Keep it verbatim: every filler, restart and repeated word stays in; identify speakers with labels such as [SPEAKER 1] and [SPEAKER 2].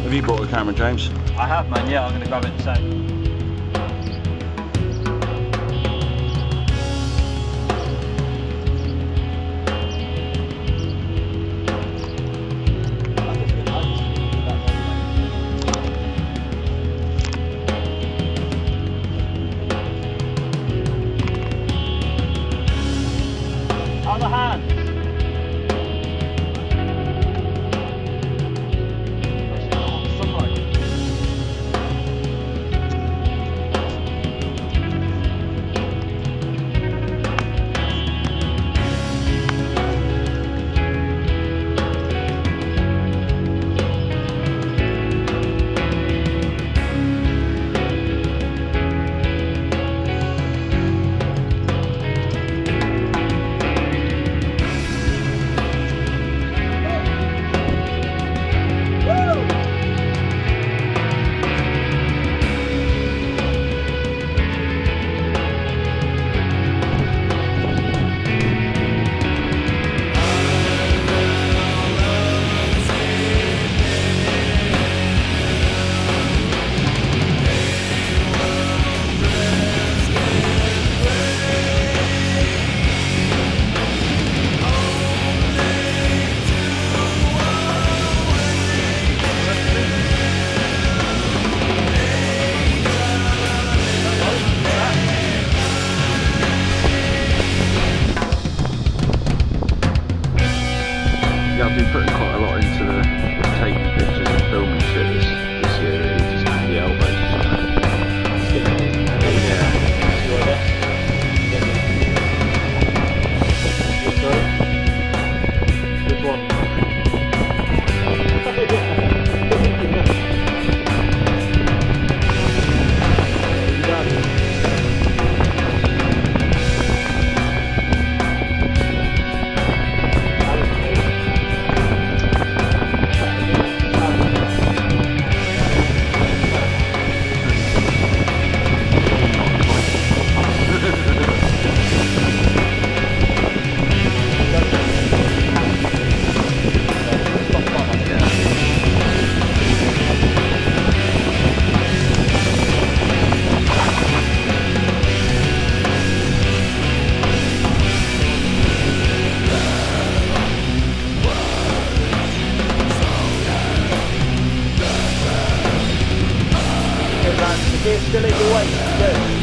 [SPEAKER 1] Have you brought a camera, James?
[SPEAKER 2] I have, man, yeah, I'm going to grab it in a sec. Other hand.
[SPEAKER 1] I've been putting quite a lot into the taking pictures and filming shit this, this year, really, just at the elbows.
[SPEAKER 2] Yeah. Which one? Still in your way, good.